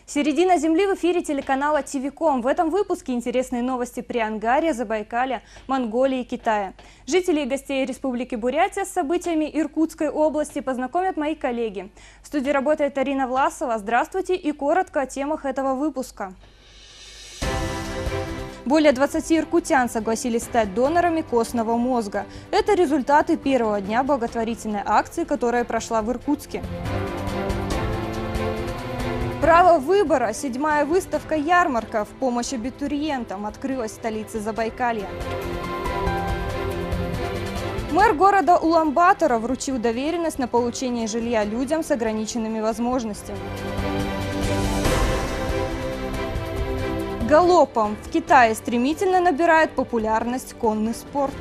Середина земли в эфире телеканала ТВ.ком. В этом выпуске интересные новости Приангарья, Забайкалья, Монголии и Китая. Жителей и гостей Республики Бурятия с событиями Иркутской области познакомят мои коллеги. В студии работает Арина Власова. Здравствуйте и коротко о темах этого выпуска. Более 20 иркутян согласились стать донорами костного мозга. Это результаты первого дня благотворительной акции, которая прошла в Иркутске. Право выбора. 7-я выставка-ярмарка в помощь абитуриентам открылась в столице Забайкалья. Мэр города Улан-Батора вручил доверенность на получение жилья людям с ограниченными возможностями. Галопом. В Китае стремительно набирает популярность конный спорт.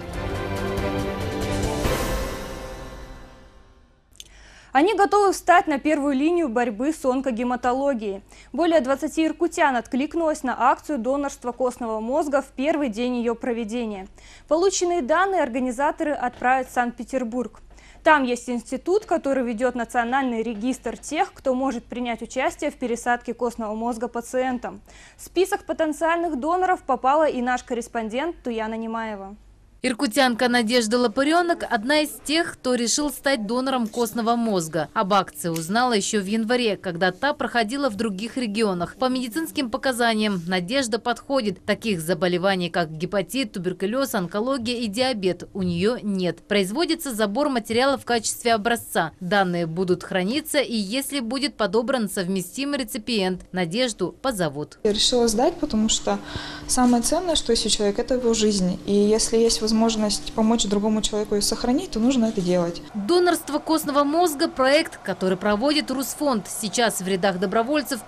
Они готовы встать на первую линию борьбы с онкогематологией. Более 20 иркутян откликнулось на акцию донорства костного мозга в первый день ее проведения. Полученные данные организаторы отправят в Санкт-Петербург. Там есть институт, который ведет национальный регистр тех, кто может принять участие в пересадке костного мозга пациентам. В список потенциальных доноров попала и наш корреспондент Туяна Немаева. Иркутянка Надежда Лопыренок – одна из тех, кто решил стать донором костного мозга. Об акции узнала еще в январе, когда та проходила в других регионах. По медицинским показаниям Надежда подходит. Таких заболеваний, как гепатит, туберкулез, онкология и диабет, у нее нет. Производится забор материала в качестве образца. Данные будут храниться, и если будет подобран совместимый реципиент, Надежду позовут. Я решила сдать, потому что самое ценное, что есть у человека, это его жизнь. И если есть возможность помочь другому человеку и сохранить, то нужно это делать. Донорство костного мозга – проект, который проводит Русфонд. Сейчас в рядах добровольцев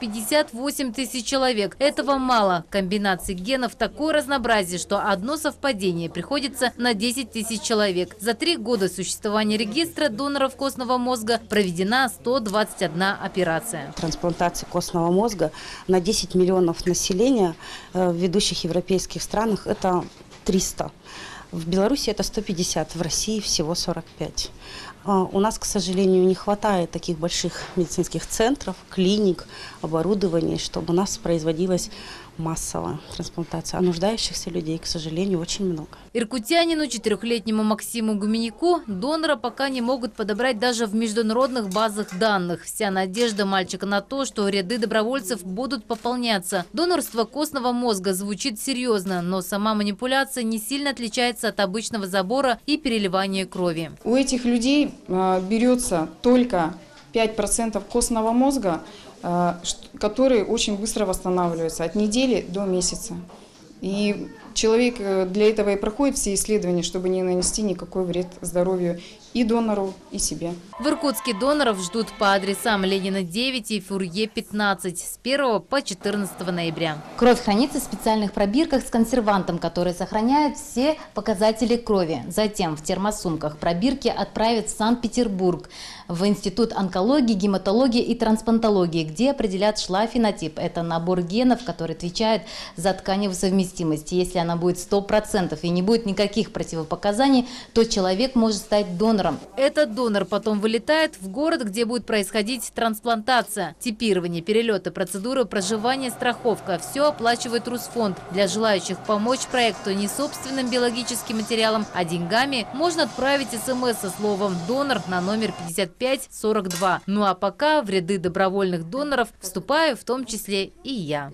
58 тысяч человек. Этого мало. Комбинаций генов такое разнообразие, что одно совпадение приходится на 10 тысяч человек. За 3 года существования регистра доноров костного мозга проведена 121 операция. Трансплантация костного мозга на 10 миллионов населения в ведущих европейских странах – это 300. В Беларуси это 150, в России всего 45. У нас, к сожалению, не хватает таких больших медицинских центров, клиник, оборудования, чтобы у нас производилась массовая трансплантация. А нуждающихся людей, к сожалению, очень много. Иркутянину, 4-летнему Максиму Гуменяку, донора пока не могут подобрать даже в международных базах данных. Вся надежда мальчика на то, что ряды добровольцев будут пополняться. Донорство костного мозга звучит серьезно, но сама манипуляция не сильно отличается от обычного забора и переливания крови. У этих людей берется только 5% костного мозга, который очень быстро восстанавливается, от недели до месяца. И человек для этого и проходит все исследования, чтобы не нанести никакой вред здоровью и донору, и себе. В Иркутске доноров ждут по адресам Ленина 9 и Фурье 15 с 1 по 14 ноября. Кровь хранится в специальных пробирках с консервантом, который сохраняет все показатели крови. Затем в термосумках пробирки отправят в Санкт-Петербург, в Институт онкологии, гематологии и трансплантологии, где определят ШЛА-фенотип. Это набор генов, который отвечает за тканевую совместимость. Если она будет 100% и не будет никаких противопоказаний, то человек может стать донором. Этот донор потом вылетает в город, где будет происходить трансплантация. Типирование, перелеты, процедуры проживания, страховка – все оплачивает Русфонд. Для желающих помочь проекту не собственным биологическим материалом, а деньгами можно отправить СМС со словом «донор» на номер 5542. Ну а пока в ряды добровольных доноров вступаю в том числе и я.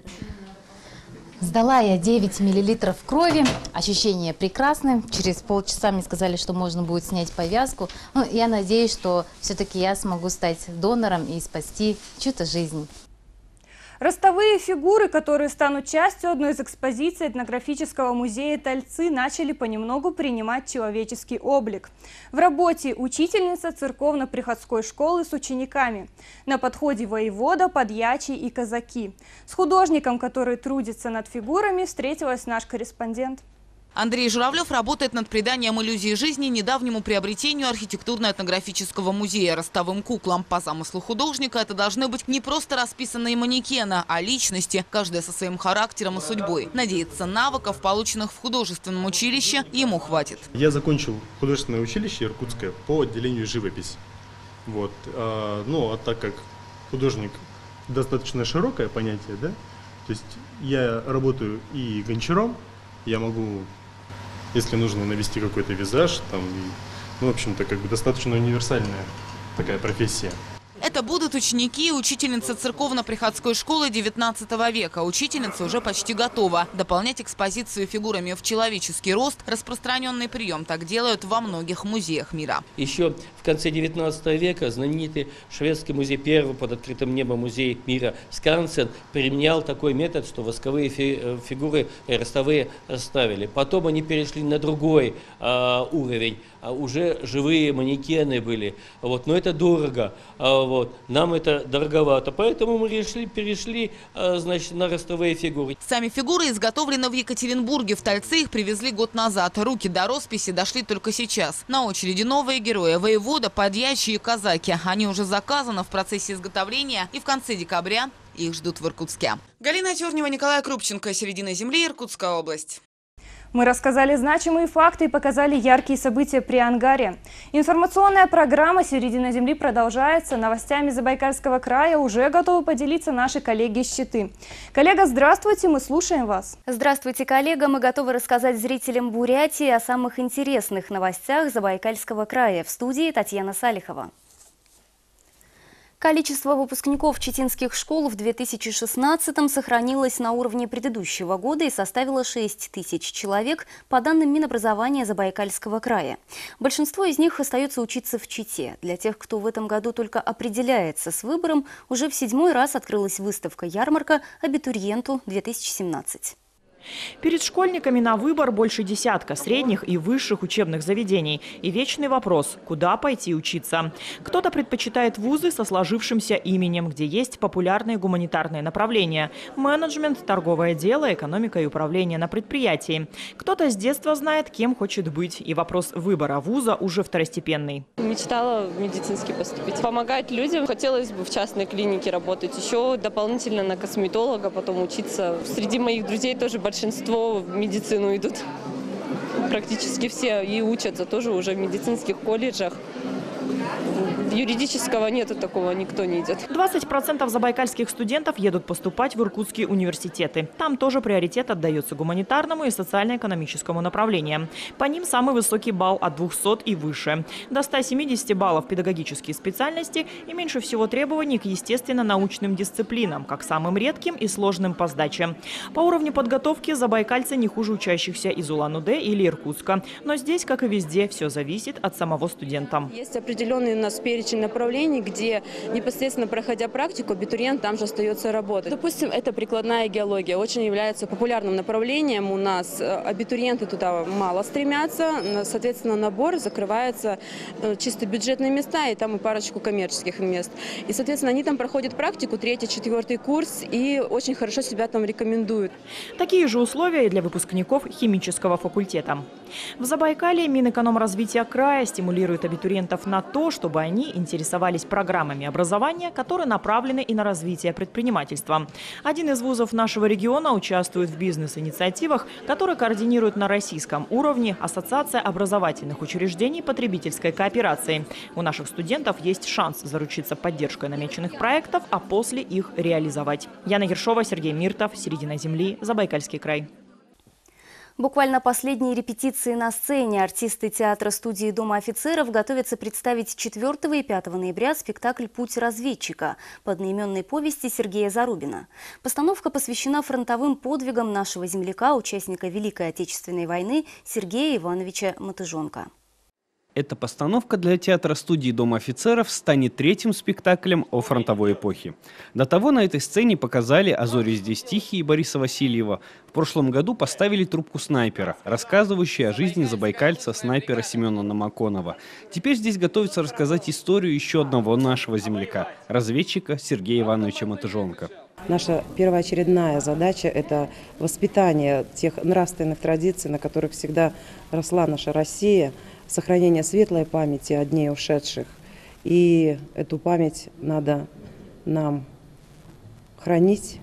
Сдала я 9 миллилитров крови. Ощущения прекрасны. Через полчаса мне сказали, что можно будет снять повязку. Я надеюсь, что все-таки я смогу стать донором и спасти чью-то жизнь. Ростовые фигуры, которые станут частью одной из экспозиций этнографического музея Тальцы, начали понемногу принимать человеческий облик. В работе учительница церковно-приходской школы с учениками. На подходе воевода, подьячий и казаки. С художником, который трудится над фигурами, встретилась наш корреспондент. Андрей Журавлев работает над приданием иллюзии жизни недавнему приобретению архитектурно-этнографического музея ростовым куклам. По замыслу художника это должны быть не просто расписанные манекены, а личности, каждая со своим характером и судьбой. Надеется, навыков, полученных в художественном училище, ему хватит. Я закончил художественное училище Иркутское по отделению живопись. А так как художник достаточно широкое понятие, да? То есть я работаю и гончаром, я могу, если нужно, навести какой-то визаж, там, ну, в общем-то, как бы достаточно универсальная такая профессия. Это будут ученики и учительница церковно-приходской школы XIX века. Учительница уже почти готова. Дополнять экспозицию фигурами в человеческий рост – распространенный прием. Так делают во многих музеях мира. Еще в конце XIX века знаменитый шведский музей, первый под открытым небом музей мира Скансен, применял такой метод, что восковые фигуры ростовые ставили. Потом они перешли на другой уровень. Уже живые манекены были. Вот. Но это дорого. Вот. Нам это дороговато. Поэтому мы перешли значит, на ростовые фигуры. Сами фигуры изготовлены в Екатеринбурге. В Тальцы их привезли год назад. Руки до росписи дошли только сейчас. На очереди новые герои – воевода, подьячие и казаки. Они уже заказаны в процессе изготовления, и в конце декабря их ждут в Иркутске. Галина Тернева, Николай Крупченко. Середина земли, Иркутская область. Мы рассказали значимые факты и показали яркие события при Ангаре. Информационная программа «Середина земли» продолжается. Новостями Забайкальского края уже готовы поделиться наши коллеги из Читы. Коллега, здравствуйте, мы слушаем вас. Здравствуйте, коллега. Мы готовы рассказать зрителям Бурятии о самых интересных новостях Забайкальского края. В студии Татьяна Салихова. Количество выпускников читинских школ в 2016-м сохранилось на уровне предыдущего года и составило 6 тысяч человек, по данным Минобразования Забайкальского края. Большинство из них остается учиться в Чите. Для тех, кто в этом году только определяется с выбором, уже в 7-й раз открылась выставка-ярмарка «Абитуриенту-2017». Перед школьниками на выбор больше десятка средних и высших учебных заведений. И вечный вопрос – куда пойти учиться? Кто-то предпочитает вузы со сложившимся именем, где есть популярные гуманитарные направления – менеджмент, торговое дело, экономика и управление на предприятии. Кто-то с детства знает, кем хочет быть. И вопрос выбора вуза уже второстепенный. Мечтала в медицинский поступить. Помогать людям. Хотелось бы в частной клинике работать. Еще дополнительно на косметолога потом учиться. Среди моих друзей тоже большинство в медицину идут. Практически все и учатся тоже уже в медицинских колледжах. Юридического нету такого, никто не идет. 20% забайкальских студентов едут поступать в иркутские университеты. Там тоже приоритет отдается гуманитарному и социально-экономическому направлениям. По ним самый высокий балл от 200 и выше. До 170 баллов педагогические специальности и меньше всего требований к естественно-научным дисциплинам, как самым редким и сложным по сдаче. По уровню подготовки забайкальцы не хуже учащихся из Улан-Удэ или Иркутска. Но здесь, как и везде, все зависит от самого студента. Есть определенный у нас перечень направлений, где непосредственно проходя практику, абитуриент там же остается работать. Допустим, это прикладная геология, очень является популярным направлением у нас. Абитуриенты туда мало стремятся, соответственно, набор закрывается чисто бюджетные места и там и парочку коммерческих мест. И, соответственно, они там проходят практику, 3-4 курс и очень хорошо себя там рекомендуют. Такие же условия и для выпускников химического факультета. В Забайкалье Минэкономразвития края стимулирует абитуриентов на то, чтобы они интересовались программами образования, которые направлены и на развитие предпринимательства. Один из вузов нашего региона участвует в бизнес-инициативах, которые координирует на российском уровне Ассоциация образовательных учреждений потребительской кооперации. У наших студентов есть шанс заручиться поддержкой намеченных проектов, а после их реализовать. Яна Ершова, Сергей Миртов, «Середина земли», Забайкальский край. Буквально последние репетиции на сцене. Артисты театра-студии Дома офицеров готовятся представить 4 и 5 ноября спектакль «Путь разведчика» по одноименной повести Сергея Зарубина. Постановка посвящена фронтовым подвигам нашего земляка, участника Великой Отечественной войны Сергея Ивановича Матыжонка. Эта постановка для театра-студии Дома офицеров станет 3-м спектаклем о фронтовой эпохе. До того на этой сцене показали «А зори здесь тихие» Бориса Васильева. В прошлом году поставили трубку снайпера, рассказывающую о жизни забайкальца снайпера Семена Намаконова. Теперь здесь готовятся рассказать историю еще одного нашего земляка, разведчика Сергея Ивановича Матыжонка. Наша первоочередная задача – это воспитание тех нравственных традиций, на которых всегда росла наша Россия, сохранение светлой памяти о дне ушедших. И эту память надо нам хранить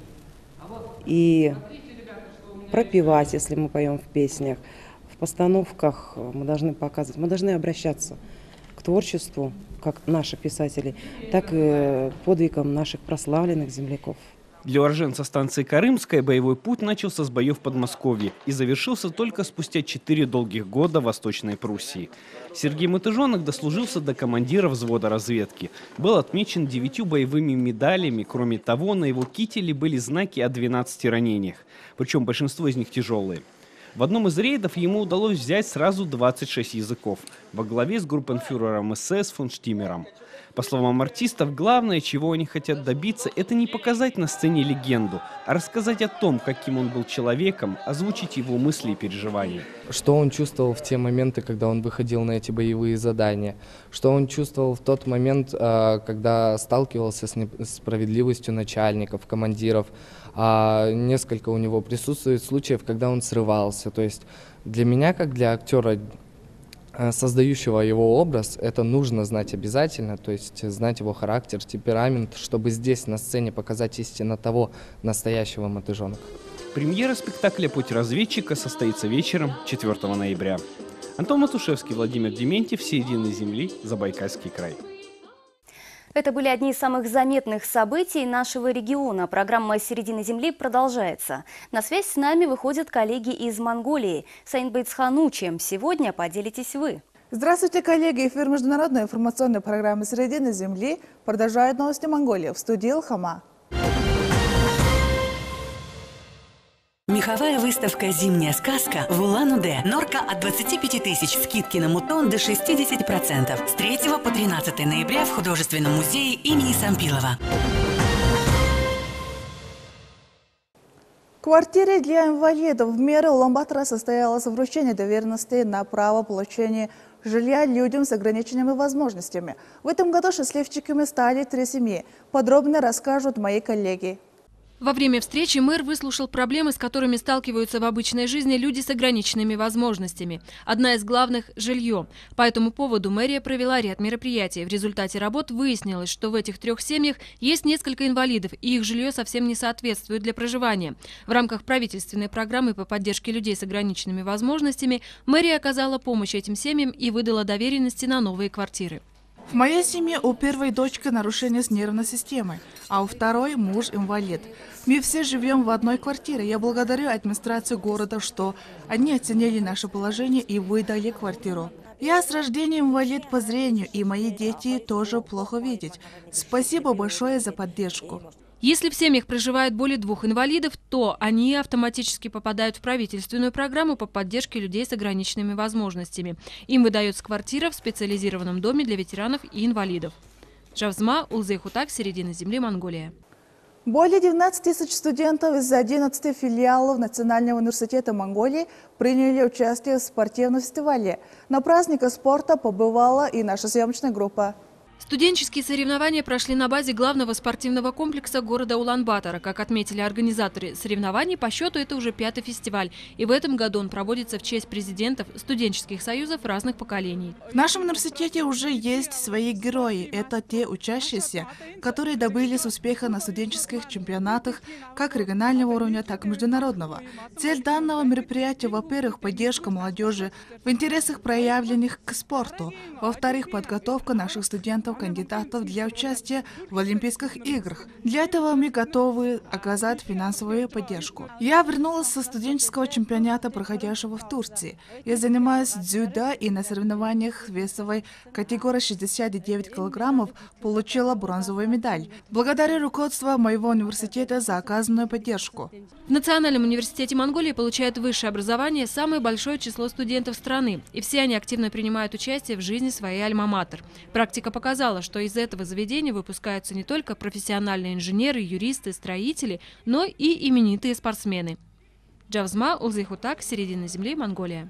и пропевать, если мы поем в песнях. В постановках мы должны показывать, мы должны обращаться к творчеству, как наших писателей, так и подвигам наших прославленных земляков. Для уроженца станции Карымская боевой путь начался с боев в Подмосковье и завершился только спустя 4 долгих года в Восточной Пруссии. Сергей Матыжонок дослужился до командира взвода разведки. Был отмечен 9 боевыми медалями. Кроме того, на его кителе были знаки о 12 ранениях, причем большинство из них тяжелые. В одном из рейдов ему удалось взять сразу 26 языков, во главе с группенфюрером СС фон Штиммером. По словам артистов, главное, чего они хотят добиться, это не показать на сцене легенду, а рассказать о том, каким он был человеком, озвучить его мысли и переживания. Что он чувствовал в те моменты, когда он выходил на эти боевые задания, что он чувствовал в тот момент, когда сталкивался с несправедливостью начальников, командиров. Несколько у него присутствует случаев, когда он срывался. То есть для меня, как для актера, создающего его образ, это нужно знать обязательно, то есть знать его характер, темперамент, чтобы здесь на сцене показать истинно того настоящего Матыжонка. Премьера спектакля «Путь разведчика» состоится вечером 4 ноября. Антон Матушевский, Владимир Дементьев, «Середина земли», Забайкальский край. Это были одни из самых заметных событий нашего региона. Программа «Середина земли» продолжается. На связь с нами выходят коллеги из Монголии. Сайнбейтс Ханучи. Сегодня поделитесь вы. Здравствуйте, коллеги! Эфир международной информационной программы «Середина земли» продолжает новости Монголии. В студии Илхама. Меховая выставка «Зимняя сказка» в Улан-Удэ. Норка от 25 тысяч, скидки на мутон до 60%. С 3 по 13 ноября в художественном музее имени Сампилова. В квартире для инвалидов в мэре Улан-Батора состоялось вручение доверенности на право получения жилья людям с ограниченными возможностями. В этом году счастливчиками стали 3 семьи. Подробно расскажут мои коллеги. Во время встречи мэр выслушал проблемы, с которыми сталкиваются в обычной жизни люди с ограниченными возможностями. Одна из главных – жилье. По этому поводу мэрия провела ряд мероприятий. В результате работ выяснилось, что в этих 3 семьях есть несколько инвалидов, и их жилье совсем не соответствует для проживания. В рамках правительственной программы по поддержке людей с ограниченными возможностями мэрия оказала помощь этим семьям и выдала доверенности на новые квартиры. В моей семье у первой дочки нарушение с нервной системой, а у второй муж инвалид. Мы все живем в одной квартире. Я благодарю администрацию города, что они оценили наше положение и выдали квартиру. Я с рождения инвалид по зрению, и мои дети тоже плохо видят. Спасибо большое за поддержку. Если в семьях проживает более 2 инвалидов, то они автоматически попадают в правительственную программу по поддержке людей с ограниченными возможностями. Им выдается квартира в специализированном доме для ветеранов и инвалидов. Джавзма, Улзейхутак, «Середина земли», Монголия. Более 19 тысяч студентов из 11 филиалов Национального университета Монголии приняли участие в спортивном фестивале. На празднике спорта побывала и наша съемочная группа. Студенческие соревнования прошли на базе главного спортивного комплекса города Улан-Батора. Как отметили организаторы соревнований, по счету это уже 5-й фестиваль. И в этом году он проводится в честь президентов студенческих союзов разных поколений. В нашем университете уже есть свои герои. Это те учащиеся, которые добились успеха на студенческих чемпионатах как регионального уровня, так и международного. Цель данного мероприятия, во-первых, поддержка молодежи в интересах, проявленных к спорту. Во-вторых, подготовка наших студентов-кандидатов для участия в Олимпийских играх. Для этого мы готовы оказать финансовую поддержку. Я вернулась со студенческого чемпионата, проходящего в Турции. Я занимаюсь дзюдо и на соревнованиях весовой категории 69 килограммов получила бронзовую медаль. Благодарю руководству моего университета за оказанную поддержку. В Национальном университете Монголии получает высшее образование самое большое число студентов страны. И все они активно принимают участие в жизни своей альма-матер. Практика показала, что из этого заведения выпускаются не только профессиональные инженеры, юристы, строители, но и именитые спортсмены. Джавзма, Улзейхутак, «Середина земли», Монголия.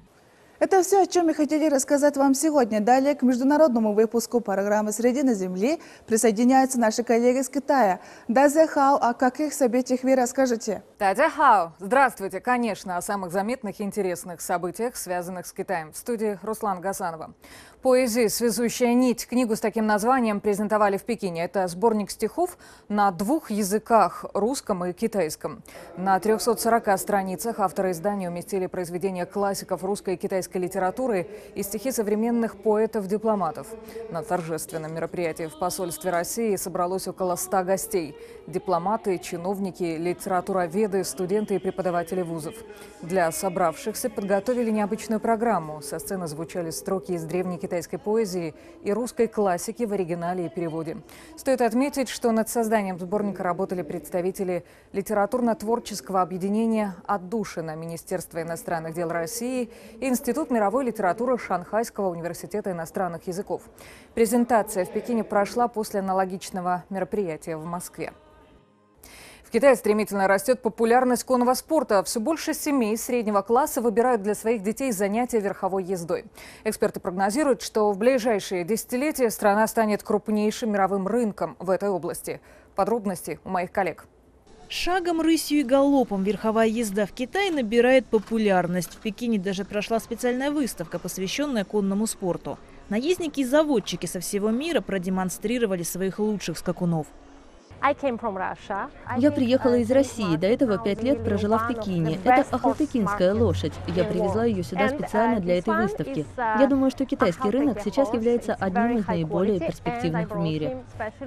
Это все, о чем мы хотели рассказать вам сегодня. Далее к международному выпуску программы «Середина земли» присоединяются наши коллеги из Китая. Дазяхао, о каких событиях вы расскажете? Дазяхао, здравствуйте. Конечно, о самых заметных и интересных событиях, связанных с Китаем. В студии Руслан Гасанова. Поэзия «Связующая нить». Книгу с таким названием презентовали в Пекине. Это сборник стихов на 2 языках – русском и китайском. На 340 страницах авторы издания уместили произведения классиков русской и китайской китайской литературы и стихи современных поэтов-дипломатов. На торжественном мероприятии в посольстве России собралось около 100 гостей. Дипломаты, чиновники, литературоведы, студенты и преподаватели вузов. Для собравшихся подготовили необычную программу. Со сцены звучали строки из древней китайской поэзии и русской классики в оригинале и переводе. Стоит отметить, что над созданием сборника работали представители литературно-творческого объединения «Отдушина» Министерства иностранных дел России и Институт мировой литературы Шанхайского университета иностранных языков. Презентация в Пекине прошла после аналогичного мероприятия в Москве. В Китае стремительно растет популярность конного спорта. Все больше семей среднего класса выбирают для своих детей занятия верховой ездой. Эксперты прогнозируют, что в ближайшие десятилетия страна станет крупнейшим мировым рынком в этой области. Подробности у моих коллег. Шагом, рысью и галопом верховая езда в Китае набирает популярность. В Пекине даже прошла специальная выставка, посвященная конному спорту. Наездники и заводчики со всего мира продемонстрировали своих лучших скакунов. Я приехала из России. До этого 5 лет прожила в Пекине. Это ахалтыкинская лошадь. Я привезла ее сюда специально для этой выставки. Я думаю, что китайский рынок сейчас является одним из наиболее перспективных в мире.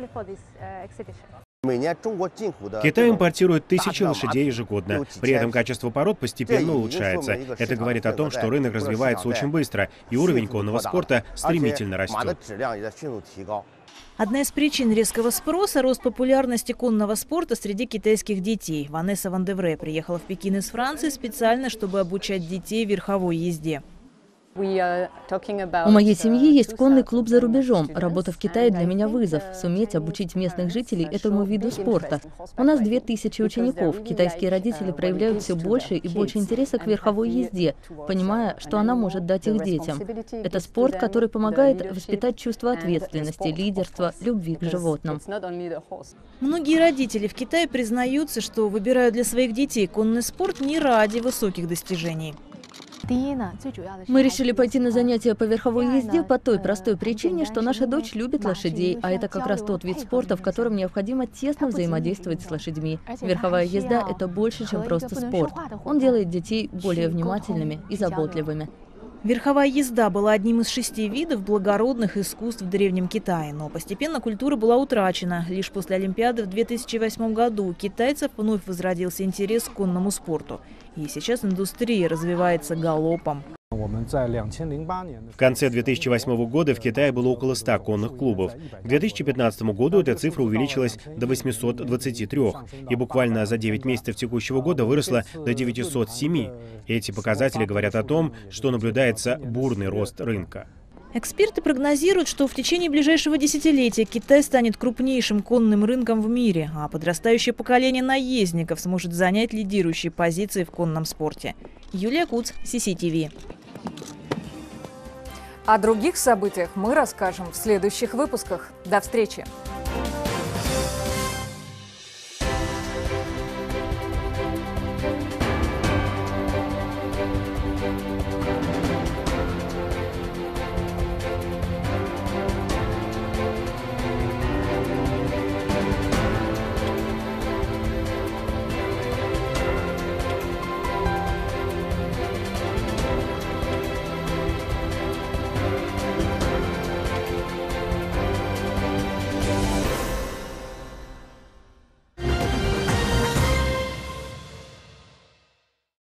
Китай импортирует тысячи лошадей ежегодно. При этом качество пород постепенно улучшается. Это говорит о том, что рынок развивается очень быстро, и уровень конного спорта стремительно растет. Одна из причин резкого спроса – рост популярности конного спорта среди китайских детей. Ванесса Ван де Вре приехала в Пекин из Франции специально, чтобы обучать детей верховой езде. У моей семьи есть конный клуб за рубежом. Работа в Китае для меня вызов. Суметь обучить местных жителей этому виду спорта. У нас 2000 учеников. Китайские родители проявляют все больше и больше интереса к верховой езде, понимая, что она может дать их детям. Это спорт, который помогает воспитать чувство ответственности, лидерства, любви к животным. Многие родители в Китае признаются, что выбирают для своих детей конный спорт не ради высоких достижений. Мы решили пойти на занятия по верховой езде по той простой причине, что наша дочь любит лошадей, а это как раз тот вид спорта, в котором необходимо тесно взаимодействовать с лошадьми. Верховая езда – это больше, чем просто спорт. Он делает детей более внимательными и заботливыми. Верховая езда была одним из 6 видов благородных искусств в Древнем Китае, но постепенно культура была утрачена. Лишь после Олимпиады в 2008 году у китайцев вновь возродился интерес к конному спорту. И сейчас индустрия развивается галопом. В конце 2008 года в Китае было около 100 конных клубов. К 2015 году эта цифра увеличилась до 823, и буквально за 9 месяцев текущего года выросла до 907. Эти показатели говорят о том, что наблюдается бурный рост рынка. Эксперты прогнозируют, что в течение ближайшего десятилетия Китай станет крупнейшим конным рынком в мире, а подрастающее поколение наездников сможет занять лидирующие позиции в конном спорте. Юлия Куц, CCTV. О других событиях мы расскажем в следующих выпусках. До встречи!